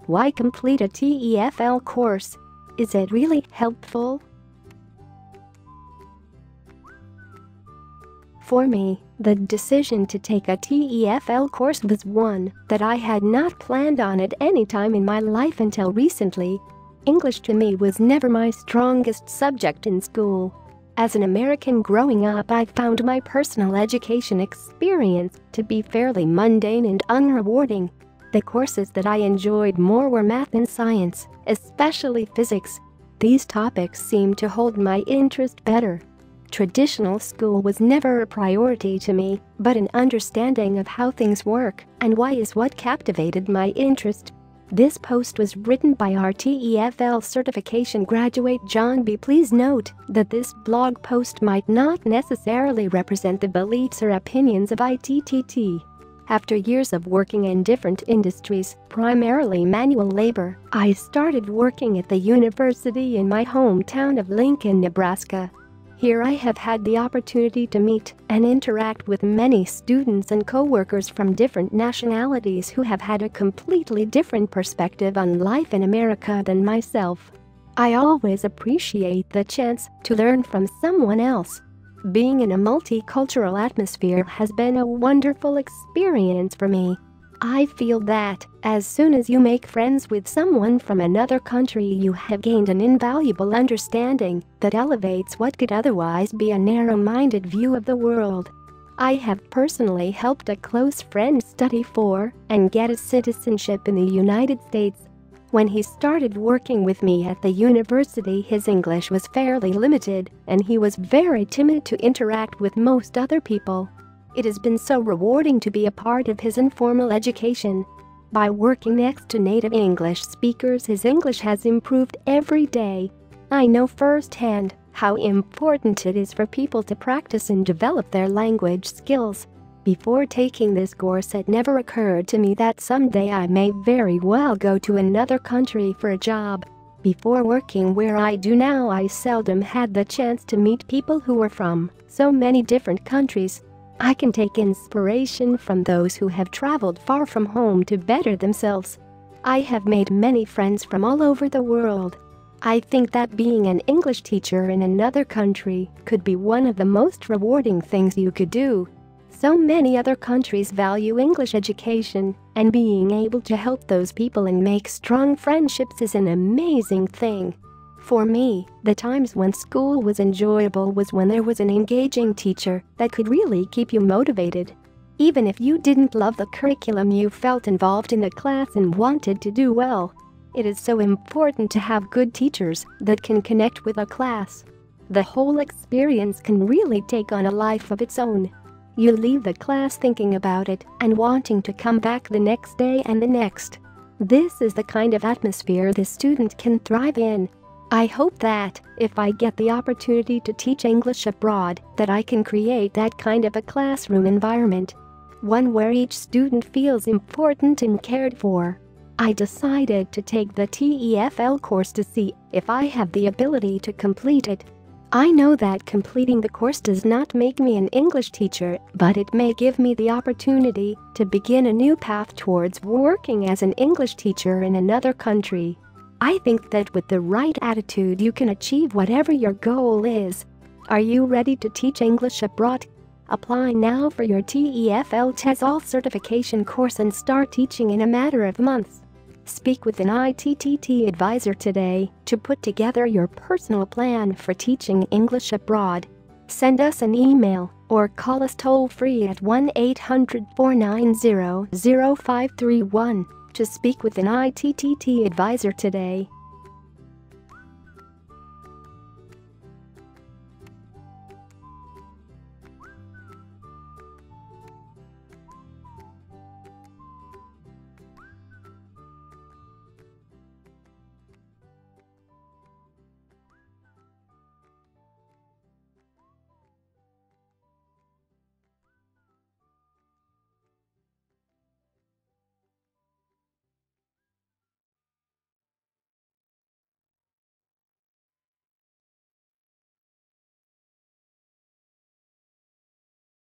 Why complete a TEFL course? Is it really helpful? For me, the decision to take a TEFL course was one that I had not planned on at any time in my life until recently. English to me was never my strongest subject in school. As an American growing up, I found my personal education experience to be fairly mundane and unrewarding. The courses that I enjoyed more were math and science, especially physics. These topics seemed to hold my interest better. Traditional school was never a priority to me, but an understanding of how things work and why is what captivated my interest. This post was written by our TEFL certification graduate John B. Please note that this blog post might not necessarily represent the beliefs or opinions of ITTT. After years of working in different industries, primarily manual labor, I started working at the university in my hometown of Lincoln, Nebraska. Here I have had the opportunity to meet and interact with many students and co-workers from different nationalities who have had a completely different perspective on life in America than myself. I always appreciate the chance to learn from someone else. Being in a multicultural atmosphere has been a wonderful experience for me. I feel that as soon as you make friends with someone from another country, you have gained an invaluable understanding that elevates what could otherwise be a narrow-minded view of the world. I have personally helped a close friend study for and get a citizenship in the United States. When he started working with me at the university, his English was fairly limited, and he was very timid to interact with most other people. It has been so rewarding to be a part of his informal education. By working next to native English speakers, his English has improved every day. I know firsthand how important it is for people to practice and develop their language skills. Before taking this course, it never occurred to me that someday I may very well go to another country for a job. Before working where I do now, I seldom had the chance to meet people who were from so many different countries. I can take inspiration from those who have traveled far from home to better themselves. I have made many friends from all over the world. I think that being an English teacher in another country could be one of the most rewarding things you could do. So many other countries value English education, and being able to help those people and make strong friendships is an amazing thing. For me, the times when school was enjoyable was when there was an engaging teacher that could really keep you motivated. Even if you didn't love the curriculum, you felt involved in the class and wanted to do well. It is so important to have good teachers that can connect with a class. The whole experience can really take on a life of its own. You leave the class thinking about it and wanting to come back the next day and the next. This is the kind of atmosphere the student can thrive in. I hope that, if I get the opportunity to teach English abroad, that I can create that kind of a classroom environment. One where each student feels important and cared for. I decided to take the TEFL course to see if I have the ability to complete it. I know that completing the course does not make me an English teacher, but it may give me the opportunity to begin a new path towards working as an English teacher in another country. I think that with the right attitude you can achieve whatever your goal is. Are you ready to teach English abroad? Apply now for your TEFL TESOL certification course and start teaching in a matter of months. Speak with an ITTT advisor today to put together your personal plan for teaching English abroad. Send us an email or call us toll-free at 1-800-490-0531 to speak with an ITTT advisor today.